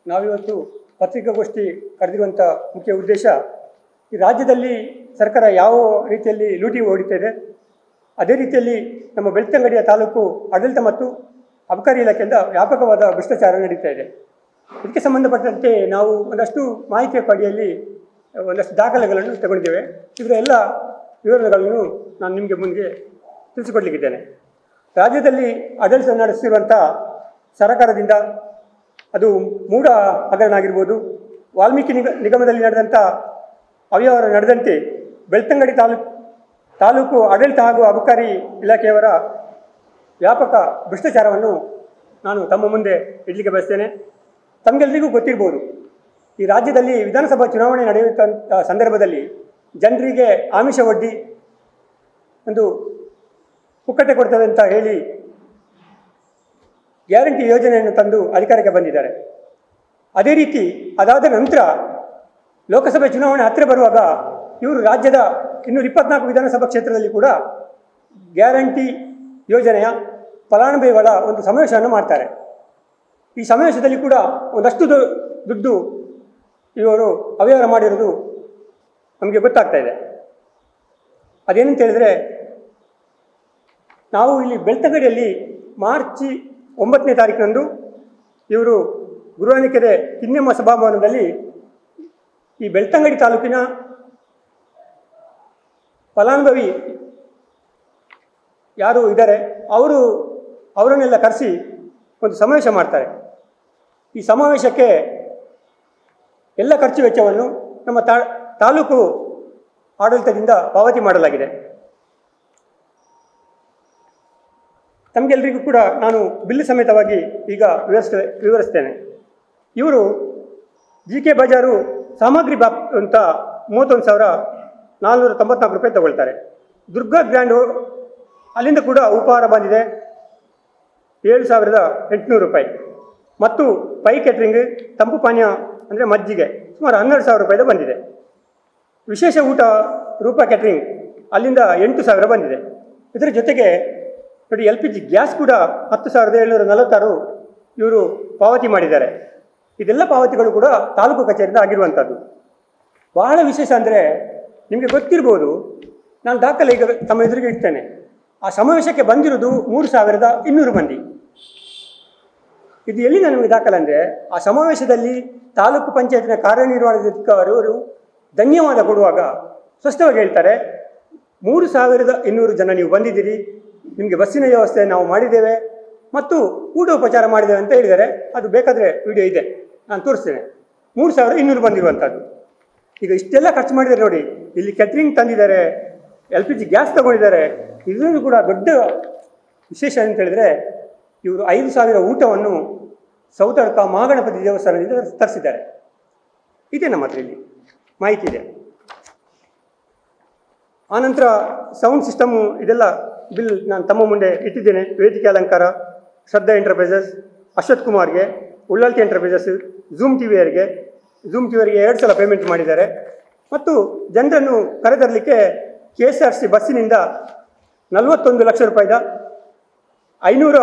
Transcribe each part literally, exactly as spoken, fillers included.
ನಾವಿವತ್ತು ಪತ್ರಿಕಾಗೋಷ್ಠಿ ಕರೆದಿರುವಂಥ ಮುಖ್ಯ ಉದ್ದೇಶ, ಈ ರಾಜ್ಯದಲ್ಲಿ ಸರ್ಕಾರ ಯಾವ ರೀತಿಯಲ್ಲಿ ಲೂಟಿ ಹೊಡಿತಾ ಇದೆ, ಅದೇ ರೀತಿಯಲ್ಲಿ ನಮ್ಮ ಬೆಳ್ತಂಗಡಿಯ ತಾಲೂಕು ಆಡಳಿತ ಮತ್ತು ಅಬಕಾರಿ ಇಲಾಖೆಯಿಂದ ವ್ಯಾಪಕವಾದ ಭ್ರಷ್ಟಾಚಾರ ನಡೀತಾ ಇದೆ. ಇದಕ್ಕೆ ಸಂಬಂಧಪಟ್ಟಂತೆ ನಾವು ಒಂದಷ್ಟು ಮಾಹಿತಿಯ ಪಡಿಯಲ್ಲಿ ಒಂದಷ್ಟು ದಾಖಲೆಗಳನ್ನು ತಗೊಂಡಿದ್ದೇವೆ. ಇದರ ಎಲ್ಲ ವಿವರಗಳನ್ನು ನಾನು ನಿಮಗೆ ಮುಂದೆ ತಿಳಿಸಿಕೊಡಲಿಕ್ಕಿದ್ದೇನೆ. ರಾಜ್ಯದಲ್ಲಿ ಆಡಳಿತ ನಡೆಸಿರುವಂಥ ಸರ್ಕಾರದಿಂದ ಅದು ಮೂಢ ಹಗರಣ ಆಗಿರ್ಬೋದು, ವಾಲ್ಮೀಕಿ ನಿಗ ನಿಗಮದಲ್ಲಿ ನಡೆದಂಥ ಅವ್ಯವಹಾರ ನಡೆದಂತೆ ಬೆಳ್ತಂಗಡಿ ತಾಲೂಕು ತಾಲೂಕು ಆಡಳಿತ ಹಾಗೂ ಅಬಕಾರಿ ಇಲಾಖೆಯವರ ವ್ಯಾಪಕ ಭ್ರಷ್ಟಾಚಾರವನ್ನು ನಾನು ತಮ್ಮ ಮುಂದೆ ಇಡಲಿಕ್ಕೆ ಬಯಸ್ತೇನೆ. ತಮಗೆಲ್ಲರಿಗೂ ಗೊತ್ತಿರ್ಬೋದು, ಈ ರಾಜ್ಯದಲ್ಲಿ ವಿಧಾನಸಭಾ ಚುನಾವಣೆ ನಡೆಯುವಂಥ ಸಂದರ್ಭದಲ್ಲಿ ಜನರಿಗೆ ಆಮಿಷ ಒಡ್ಡಿ ಒಂದು ಪುಕ್ಕಟೆ ಕೊಡ್ತದೆ ಅಂತ ಹೇಳಿ ಗ್ಯಾರಂಟಿ ಯೋಜನೆಯನ್ನು ತಂದು ಅಧಿಕಾರಕ್ಕೆ ಬಂದಿದ್ದಾರೆ. ಅದೇ ರೀತಿ ಅದಾದ ನಂತರ ಲೋಕಸಭೆ ಚುನಾವಣೆ ಹತ್ತಿರ ಬರುವಾಗ ಇವರು ರಾಜ್ಯದ ಇನ್ನೂರ ಇಪ್ಪತ್ನಾಲ್ಕು ವಿಧಾನಸಭಾ ಕ್ಷೇತ್ರದಲ್ಲಿ ಕೂಡ ಗ್ಯಾರಂಟಿ ಯೋಜನೆಯ ಫಲಾನುಭವಿಗಳ ಒಂದು ಸಮಾವೇಶವನ್ನು ಮಾಡ್ತಾರೆ. ಈ ಸಮಾವೇಶದಲ್ಲಿ ಕೂಡ ಒಂದಷ್ಟು ದುಡ್ಡು ಇವರು ಅವ್ಯವಹಾರ ಮಾಡಿರೋದು ನಮಗೆ ಗೊತ್ತಾಗ್ತಾ ಇದೆ. ಅದೇನಂತ ಹೇಳಿದರೆ, ನಾವು ಇಲ್ಲಿ ಬೆಳ್ತಂಗಡಿಯಲ್ಲಿ ಮಾರ್ಚ್ ಒಂಬತ್ತನೇ ತಾರೀಕಿನಂದು ಇವರು ಗುರುವಾನಿಕೆರೆ ಕಿನ್ನಮ್ಮ ಸಭಾಭವನದಲ್ಲಿ ಈ ಬೆಳ್ತಂಗಡಿ ತಾಲೂಕಿನ ಫಲಾನುಭವಿ ಯಾರು ಇದ್ದಾರೆ ಅವರು ಅವರನ್ನೆಲ್ಲ ಕರೆಸಿ ಒಂದು ಸಮಾವೇಶ ಮಾಡ್ತಾರೆ. ಈ ಸಮಾವೇಶಕ್ಕೆ ಎಲ್ಲ ಖರ್ಚು ವೆಚ್ಚವನ್ನು ನಮ್ಮ ತಾ ತಾಲೂಕು ಆಡಳಿತದಿಂದ ಪಾವತಿ ಮಾಡಲಾಗಿದೆ. ತಮಗೆಲ್ಲರಿಗೂ ಕೂಡ ನಾನು ಬಿಲ್ ಸಮೇತವಾಗಿ ಈಗ ವಿವರಿಸ ವಿವರಿಸ್ತೇನೆ. ಇವರು ಜಿ ಕೆ ಬಜಾರು ಸಾಮಗ್ರಿ ಬಾಪ್ ಅಂತ ಮೂವತ್ತೊಂದು ಸಾವಿರ ನಾಲ್ನೂರ ತೊಂಬತ್ನಾಲ್ಕು ರೂಪಾಯಿ ತಗೊಳ್ತಾರೆ. ದುರ್ಗಾ ಗ್ರ್ಯಾಂಡು ಅಲ್ಲಿಂದ ಕೂಡ ಉಪಹಾರ ಬಂದಿದೆ ಏಳು ಸಾವಿರದ ಎಂಟುನೂರು ರೂಪಾಯಿ. ಮತ್ತು ಪೈ ಕ್ಯಾಟ್ರಿಂಗ್ ತಂಪು ಪಾನೀಯ ಅಂದರೆ ಮಜ್ಜಿಗೆ ಸುಮಾರು ಹನ್ನೆರಡು ಸಾವಿರ ರೂಪಾಯಿದ ಬಂದಿದೆ. ವಿಶೇಷ ಊಟ ರೂಪ ಕ್ಯಾಟ್ರಿಂಗ್ ಅಲ್ಲಿಂದ ಎಂಟು ಸಾವಿರ ಬಂದಿದೆ. ಇದರ ಜೊತೆಗೆ ನೋಡಿ, ಎಲ್ ಪಿ ಜಿ ಗ್ಯಾಸ್ ಕೂಡ ಹತ್ತು ಸಾವಿರದ ಏಳ್ನೂರ ನಲವತ್ತಾರು ಇವರು ಪಾವತಿ ಮಾಡಿದ್ದಾರೆ. ಇದೆಲ್ಲ ಪಾವತಿಗಳು ಕೂಡ ತಾಲೂಕು ಕಚೇರಿಯಿಂದ ಆಗಿರುವಂಥದ್ದು. ಬಹಳ ವಿಶೇಷ ಅಂದರೆ, ನಿಮಗೆ ಗೊತ್ತಿರ್ಬೋದು, ನಾನು ದಾಖಲೆ ಈಗ ತಮ್ಮ ಎದುರಿಗೆ ಇಡ್ತೇನೆ. ಆ ಸಮಾವೇಶಕ್ಕೆ ಬಂದಿರೋದು ಮೂರು ಸಾವಿರದ ಇನ್ನೂರು ಮಂದಿ. ಇದು ಎಲ್ಲಿಂದ ನಮಗೆ ದಾಖಲೆ ಅಂದರೆ, ಆ ಸಮಾವೇಶದಲ್ಲಿ ತಾಲೂಕು ಪಂಚಾಯತಿನ ಕಾರ್ಯನಿರ್ವಹಣಾಧಿಕಾರಿಯವರು ಧನ್ಯವಾದ ಕೊಡುವಾಗ ಸ್ಪಷ್ಟವಾಗಿ ಹೇಳ್ತಾರೆ, ಮೂರು ಸಾವಿರದ ಇನ್ನೂರು ಜನ ನೀವು ಬಂದಿದ್ದೀರಿ, ನಿಮಗೆ ಬಸ್ಸಿನ ವ್ಯವಸ್ಥೆ ನಾವು ಮಾಡಿದ್ದೇವೆ ಮತ್ತು ಊಟೋಪಚಾರ ಮಾಡಿದ್ದೇವೆ ಅಂತ ಹೇಳಿದ್ದಾರೆ. ಅದು ಬೇಕಾದರೆ ವಿಡಿಯೋ ಇದೆ, ನಾನು ತೋರಿಸ್ತೇನೆ. ಮೂರು ಸಾವಿರ ಇನ್ನೂರು ಬಂದಿರುವಂಥದ್ದು. ಈಗ ಇಷ್ಟೆಲ್ಲ ಖರ್ಚು ಮಾಡಿದ್ದಾರೆ ನೋಡಿ. ಇಲ್ಲಿ ಕ್ಯಾಟ್ರಿಂಗ್ ತಂದಿದ್ದಾರೆ, ಎಲ್ ಪಿ ಜಿ ಗ್ಯಾಸ್ ತಗೊಂಡಿದ್ದಾರೆ. ಇದನ್ನು ಕೂಡ ದೊಡ್ಡ ವಿಶೇಷ ಅಂತ ಹೇಳಿದರೆ, ಇವರು ಐದು ಸಾವಿರ ಊಟವನ್ನು ಸೌತಡ್ಕ ಮಹಾಗಣಪತಿ ದೇವಸ್ಥಾನದಿಂದ ತರಿಸಿದ್ದಾರೆ. ಇದೆ ನಮ್ಮ ಹತ್ರ ಇಲ್ಲಿ ಮಾಹಿತಿ ಇದೆ. ಆನಂತರ ಸೌಂಡ್ ಸಿಸ್ಟಮು ಇದೆಲ್ಲ ಬಿಲ್ ನಾನು ತಮ್ಮ ಮುಂದೆ ಇಟ್ಟಿದ್ದೇನೆ. ವೇದಿಕೆ ಅಲಂಕಾರ, ಶ್ರದ್ಧಾ ಎಂಟರ್ಪ್ರೈಸಸ್, ಅಶ್ವಥ್ ಕುಮಾರ್ಗೆ, ಉಳ್ಳಾಲ್ತಿ ಎಂಟರ್ಪ್ರೈಸಸ್, ಝೂಮ್ ಟಿ ವಿಯವರಿಗೆ ಝೂಮ್ ಟಿ ವಿಯವರಿಗೆ ಎರಡು ಸಲ ಪೇಮೆಂಟ್ ಮಾಡಿದ್ದಾರೆ. ಮತ್ತು ಜನರನ್ನು ಕರೆತರಲಿಕ್ಕೆ ಕೆ ಎಸ್ ಆರ್ ಸಿ ಬಸ್ಸಿನಿಂದ ನಲವತ್ತೊಂದು ಲಕ್ಷ ರೂಪಾಯಿದ ಐನೂರ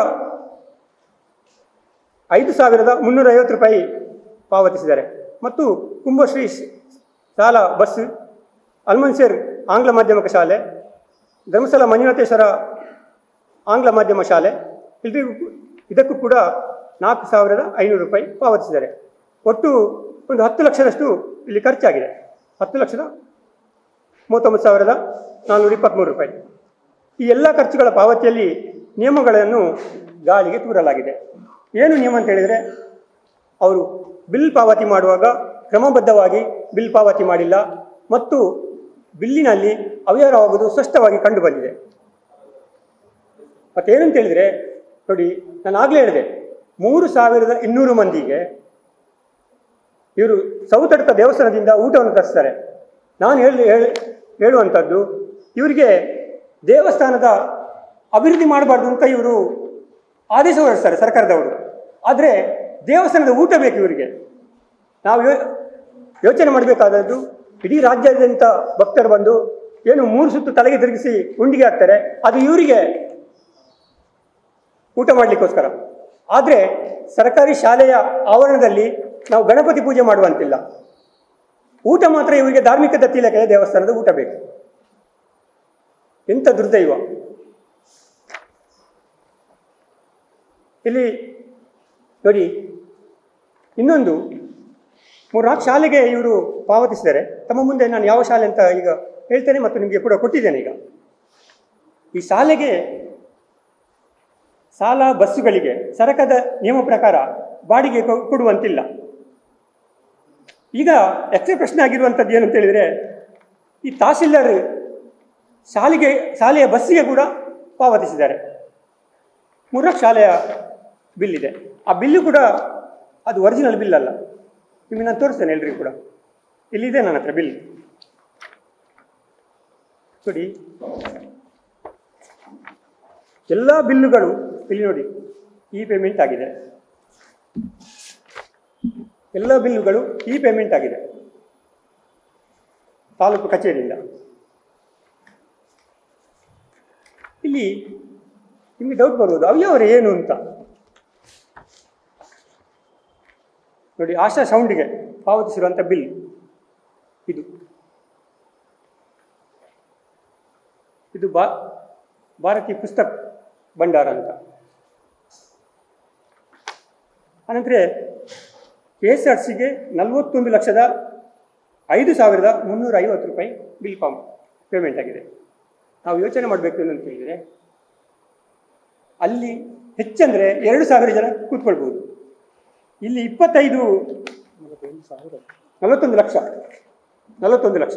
ಐದು ಸಾವಿರದ ಮುನ್ನೂರ ಐವತ್ತು ರೂಪಾಯಿ ಪಾವತಿಸಿದ್ದಾರೆ. ಮತ್ತು ಕುಂಭಶ್ರೀ ಶಾಲಾ ಬಸ್, ಅಲ್ಮನ್ಸೇರ್ ಆಂಗ್ಲ ಮಾಧ್ಯಮಿಕ ಶಾಲೆ, ಧರ್ಮಸ್ಥಳ ಮಂಜುನಾಥೇಶ್ವರ ಆಂಗ್ಲ ಮಾಧ್ಯಮ ಶಾಲೆ, ಇಲ್ಲರಿಗೂ ಇದಕ್ಕೂ ಕೂಡ ನಾಲ್ಕು ಸಾವಿರದ ಐನೂರು ರೂಪಾಯಿ ಪಾವತಿಸಿದ್ದಾರೆ. ಒಟ್ಟು ಒಂದು ಹತ್ತು ಲಕ್ಷದಷ್ಟು ಇಲ್ಲಿ ಖರ್ಚಾಗಿದೆ. ಹತ್ತು ಲಕ್ಷದ ಮೂವತ್ತೊಂಬತ್ತು ಸಾವಿರದ ನಾನ್ನೂರ ಇಪ್ಪತ್ತ್ಮೂರು ರೂಪಾಯಿ. ಈ ಎಲ್ಲ ಖರ್ಚುಗಳ ಪಾವತಿಯಲ್ಲಿ ನಿಯಮಗಳನ್ನು ಗಾಳಿಗೆ ತೂರಲಾಗಿದೆ. ಏನು ನಿಯಮ ಅಂತ ಹೇಳಿದರೆ, ಅವರು ಬಿಲ್ ಪಾವತಿ ಮಾಡುವಾಗ ಕ್ರಮಬದ್ಧವಾಗಿ ಬಿಲ್ ಪಾವತಿ ಮಾಡಿಲ್ಲ ಮತ್ತು ಬಿಲ್ಲಿನಲ್ಲಿ ಅವ್ಯವಹಾರವಾಗುವುದು ಸ್ಪಷ್ಟವಾಗಿ ಕಂಡುಬಂದಿದೆ. ಮತ್ತೇನಂತ ಹೇಳಿದರೆ ನೋಡಿ, ನಾನು ಆಗಲೇ ಹೇಳಿದೆ, ಮೂರು ಸಾವಿರದ ಇನ್ನೂರು ಮಂದಿಗೆ ಇವರು ಸೌತಡ್ಕ ದೇವಸ್ಥಾನದಿಂದ ಊಟವನ್ನು ತರಿಸ್ತಾರೆ. ನಾನು ಹೇಳಿ ಹೇಳಿ ಹೇಳುವಂಥದ್ದು, ಇವರಿಗೆ ದೇವಸ್ಥಾನದ ಅಭಿವೃದ್ಧಿ ಮಾಡಬಾರ್ದು ಅಂತ ಇವರು ಆದೇಶ ಹೊರಡಿಸ್ತಾರೆ ಸರ್ಕಾರದವರು. ಆದರೆ ದೇವಸ್ಥಾನದ ಊಟ ಬೇಕು ಇವರಿಗೆ. ನಾವು ಯೋ ಯೋಚನೆ ಮಾಡಬೇಕಾದದ್ದು, ಇಡೀ ರಾಜ್ಯಾದ್ಯಂತ ಭಕ್ತರು ಬಂದು ಏನು ಮೂರು ಸುತ್ತು ತಲೆಗೆ ತಿರುಗಿಸಿ ಉಂಡಿಗೆ ಹಾಕ್ತಾರೆ, ಅದು ಇವರಿಗೆ ಊಟ ಮಾಡಲಿಕ್ಕೋಸ್ಕರ. ಆದರೆ ಸರ್ಕಾರಿ ಶಾಲೆಯ ಆವರಣದಲ್ಲಿ ನಾವು ಗಣಪತಿ ಪೂಜೆ ಮಾಡುವಂತಿಲ್ಲ. ಊಟ ಮಾತ್ರ ಇವರಿಗೆ ಧಾರ್ಮಿಕ ದತ್ತಿ ಇಲಾಖೆಯ ದೇವಸ್ಥಾನದ ಊಟ ಬೇಕು. ಎಂಥ ದುರ್ದೈವ. ಇಲ್ಲಿ ನೋಡಿ, ಇನ್ನೊಂದು ಮೂರ್ನಾಲ್ಕು ಶಾಲೆಗೆ ಇವರು ಪಾವತಿಸಿದ್ದಾರೆ. ತಮ್ಮ ಮುಂದೆ ನಾನು ಯಾವ ಶಾಲೆ ಅಂತ ಈಗ ಹೇಳ್ತೇನೆ ಮತ್ತು ನಿಮಗೆ ಕೂಡ ಕೊಟ್ಟಿದ್ದೇನೆ. ಈಗ ಈ ಶಾಲೆಗೆ ಶಾಲಾ ಬಸ್ಸುಗಳಿಗೆ ಸರಕಾರದ ನಿಯಮ ಪ್ರಕಾರ ಬಾಡಿಗೆ ಕೊಡುವಂತಿಲ್ಲ. ಈಗ ಯಕ್ಷ ಪ್ರಶ್ನೆ ಆಗಿರುವಂಥದ್ದು ಏನು ಅಂತ ಹೇಳಿದರೆ, ಈ ತಹಸೀಲ್ದಾರ್ ಶಾಲೆಗೆ ಶಾಲೆಯ ಬಸ್ಸಿಗೆ ಕೂಡ ಪಾವತಿಸಿದ್ದಾರೆ. ಮೂರ್ನಾಲ್ಕು ಶಾಲೆಯ ಬಿಲ್ ಇದೆ. ಆ ಬಿಲ್ಲು ಕೂಡ ಅದು ಒರಿಜಿನಲ್ ಬಿಲ್ ಅಲ್ಲ. ನಿಮಗೆ ನಾನು ತೋರಿಸ್ತೇನೆ ಎಲ್ರಿಗೂ ಕೂಡ. ಇಲ್ಲಿದೆ ನನ್ನ ಹತ್ರ ಬಿಲ್ ನೋಡಿ. ಎಲ್ಲ ಬಿಲ್ಲುಗಳು ಇಲ್ಲಿ ನೋಡಿ, ಈ ಪೇಮೆಂಟ್ ಆಗಿದೆ. ಎಲ್ಲ ಬಿಲ್ಲುಗಳು ಈ ಪೇಮೆಂಟ್ ಆಗಿದೆ ತಾಲೂಕು ಕಚೇರಿಯಿಂದ. ಇಲ್ಲಿ ನಿಮಗೆ ಡೌಟ್ ಬರ್ಬೋದು, ಅವ್ಯವರೇ ಏನು ಅಂತ ನೋಡಿ. ಆಶಾ ಸೌಂಡಿಗೆ ಪಾವತಿಸಿರುವಂಥ ಬಿಲ್ ಇದು. ಇದು ಬಾ ಭಾರತೀಯ ಪುಸ್ತಕ ಭಂಡಾರ ಅಂತ. ಅನಂತರ ಕೆ ಎಸ್ ಆರ್ ಸಿಗೆ ನಲವತ್ತೊಂದು ಲಕ್ಷದ ಐದು ಸಾವಿರದ ಮುನ್ನೂರ ಐವತ್ತು ರೂಪಾಯಿ ಬಿಲ್ ಫಾರ್ಮ್ ಪೇಮೆಂಟ್ ಆಗಿದೆ. ನಾವು ಯೋಚನೆ ಮಾಡಬೇಕು ಅಂತ ಹೇಳಿದರೆ, ಅಲ್ಲಿ ಹೆಚ್ಚಂದರೆ ಎರಡು ಸಾವಿರ ಜನ ಕೂತ್ಕೊಳ್ಬೋದು. ಇಲ್ಲಿ ಇಪ್ಪತ್ತೈದು ನಲವತ್ತೊಂದು ಲಕ್ಷ ನಲವತ್ತೊಂದು ಲಕ್ಷ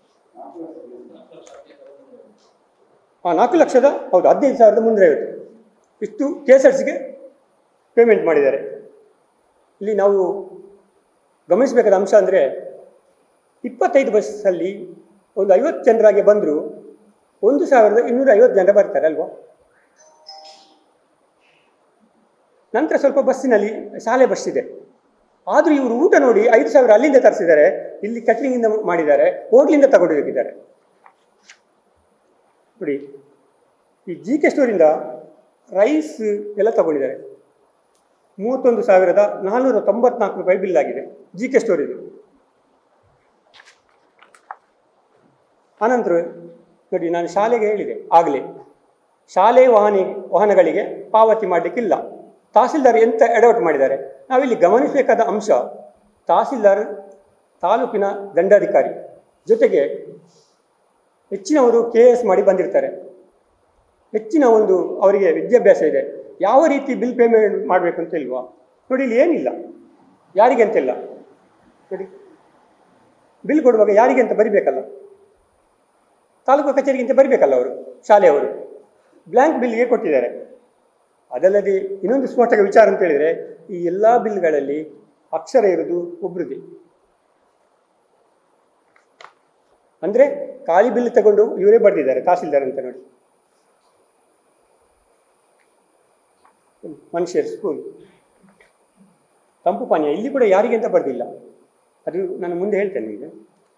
ಹಾಂ ನಾಲ್ಕು ಲಕ್ಷದ ಹೌದು ಹದಿನೈದು ಸಾವಿರದ ಮುನ್ನೂರ ಐವತ್ತು ಇಷ್ಟು ಕೆ ಎಸ್ ಆರ್ ಸಿಗೆ ಪೇಮೆಂಟ್ ಮಾಡಿದ್ದಾರೆ. ಇಲ್ಲಿ ನಾವು ಗಮನಿಸಬೇಕಾದ ಅಂಶ ಅಂದರೆ, ಇಪ್ಪತ್ತೈದು ಬಸ್ಸಲ್ಲಿ ಒಂದು ಐವತ್ತು ಜನರಾಗೆ ಬಂದರೂ ಒಂದು ಸಾವಿರದ ಇನ್ನೂರ ಐವತ್ತು ಜನ ಬರ್ತಾರೆ ಅಲ್ವಾ. ನಂತರ ಸ್ವಲ್ಪ ಬಸ್ಸಿನಲ್ಲಿ ಶಾಲೆ ಬಸ್ ಇದೆ. ಆದರೂ ಇವರು ಊಟ ನೋಡಿ ಐದು ಸಾವಿರ ಅಲ್ಲಿಂದ ತರಿಸಿದ್ದಾರೆ, ಇಲ್ಲಿ ಕ್ಯಾಟ್ರಿಂಗಿಂದ ಮಾಡಿದ್ದಾರೆ, ಹೋಟ್ಲಿಂದ ತಗೊಂಡು ಹೋಗಿದ್ದಾರೆ ನೋಡಿ. ಈ ಜಿ ಕೆ ಸ್ಟೋರಿಂದ ರೈಸ್ ಎಲ್ಲ ತಗೊಂಡಿದ್ದಾರೆ. ಮೂವತ್ತೊಂದು ಸಾವಿರದ ನಾನ್ನೂರ ತೊಂಬತ್ನಾಲ್ಕು ರೂಪಾಯಿ ಬಿಲ್ ಆಗಿದೆ ಜಿ ಕೆ ಸ್ಟೋರ್ ಇದು. ಆನಂತರ ನೋಡಿ, ನಾನು ಶಾಲೆಗೆ ಹೇಳಿದೆ ಆಗಲೇ, ಶಾಲೆ ವಾಹನ ವಾಹನಗಳಿಗೆ ಪಾವತಿ ಮಾಡಲಿಕ್ಕಿಲ್ಲ. ತಹಸೀಲ್ದಾರ್ ಎಂತ ಎಡವಟ್ಟು ಮಾಡಿದ್ದಾರೆ. ನಾವಿಲ್ಲಿ ಗಮನಿಸಬೇಕಾದ ಅಂಶ, ತಹಸೀಲ್ದಾರ್ ತಾಲೂಕಿನ ದಂಡಾಧಿಕಾರಿ, ಜೊತೆಗೆ ಹೆಚ್ಚಿನವರು ಕೆ ಎಸ್ ಮಾಡಿ ಬಂದಿರ್ತಾರೆ. ಹೆಚ್ಚಿನ ಒಂದು ಅವರಿಗೆ ವಿದ್ಯಾಭ್ಯಾಸ ಇದೆ. ಯಾವ ರೀತಿ ಬಿಲ್ ಪೇಮೆಂಟ್ ಮಾಡಬೇಕು ಅಂತ ಇಲ್ವಾ ನೋಡಿ. ಇಲ್ಲಿ ಏನಿಲ್ಲ, ಯಾರಿಗೆ ಅಂತಿಲ್ಲ ನೋಡಿ. ಬಿಲ್ ಕೊಡುವಾಗ ಯಾರಿಗೆ ಅಂತ ಬರಿಬೇಕಲ್ಲ, ತಾಲೂಕು ಕಚೇರಿಗಿಂತ ಬರಿಬೇಕಲ್ಲ ಅವರು, ಶಾಲೆಯವರು. ಬ್ಲ್ಯಾಂಕ್ ಬಿಲ್ಗೆ ಕೊಟ್ಟಿದ್ದಾರೆ. ಅದಲ್ಲದೆ ಇನ್ನೊಂದು ಸ್ಫೋಟಕ ವಿಚಾರ ಅಂತ ಹೇಳಿದರೆ, ಈ ಎಲ್ಲ ಬಿಲ್ಗಳಲ್ಲಿ ಅಕ್ಷರ ಇರೋದು ಒಬ್ರದ್ದೇ. ಅಂದರೆ ಖಾಲಿ ಬಿಲ್ ತಗೊಂಡು ಇವರೇ ಬರೆದಿದ್ದಾರೆ ತಹಸೀಲ್ದಾರ್ ಅಂತ ನೋಡಿ. ಮನುಷ್ಯರ್ ಸ್ಕೂಲ್ ತಂಪು ಪಾನೀಯ ಇಲ್ಲಿ ಕೂಡ ಯಾರಿಗೆ ಅಂತ ಬರೆದಿಲ್ಲ. ಅದು ನಾನು ಮುಂದೆ ಹೇಳ್ತೇನೆ ನಿಮಗೆ.